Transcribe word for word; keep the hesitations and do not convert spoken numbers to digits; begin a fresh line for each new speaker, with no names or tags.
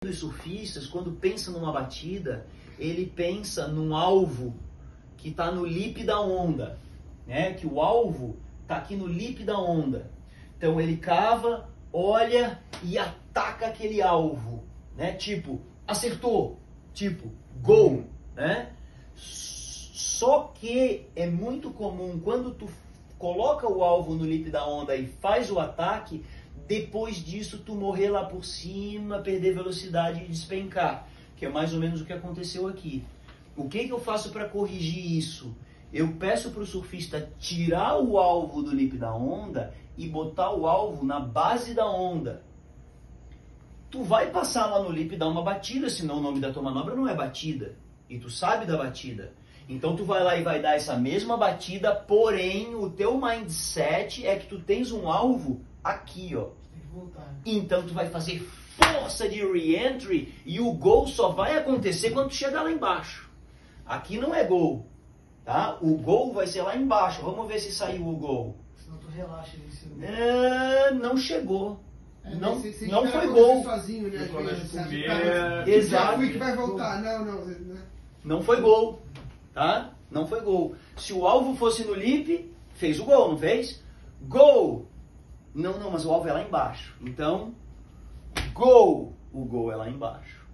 Os surfistas, quando pensa numa batida, ele pensa num alvo que está no lip da onda, né? Que o alvo está aqui no lip da onda. Então ele cava, olha e ataca aquele alvo, né? Tipo, acertou, tipo, gol, né? Só que é muito comum quando tu coloca o alvo no lip da onda e faz o ataque, depois disso tu morrer lá por cima, perder velocidade e despencar, que é mais ou menos o que aconteceu aqui. O que que eu faço para corrigir isso? Eu peço para o surfista tirar o alvo do lip da onda e botar o alvo na base da onda. Tu vai passar lá no lip e dar uma batida, senão o nome da tua manobra não é batida. E tu sabe da batida. Então tu vai lá e vai dar essa mesma batida, porém o teu mindset é que tu tens um alvo aqui, ó.
Tem que voltar.
Então tu vai fazer força de re-entry e o gol só vai acontecer quando tu chegar lá embaixo. Aqui não é gol, tá? O gol vai ser lá embaixo. Vamos ver se saiu o gol.
Senão tu relaxa ali em cima.
É, não chegou.
É,
não
você, você
não
espera
foi
acontecer
gol.
Sozinho, né?
Quando
Às vezes,
comer,
sabe? Cara,
Exato.
Já fui que vai voltar. Não, não. Né?
Não foi gol, tá? Não foi gol. Se o alvo fosse no lip, fez o gol, não fez? Gol! Não, não, mas o alvo é lá embaixo. Então, gol! O gol é lá embaixo.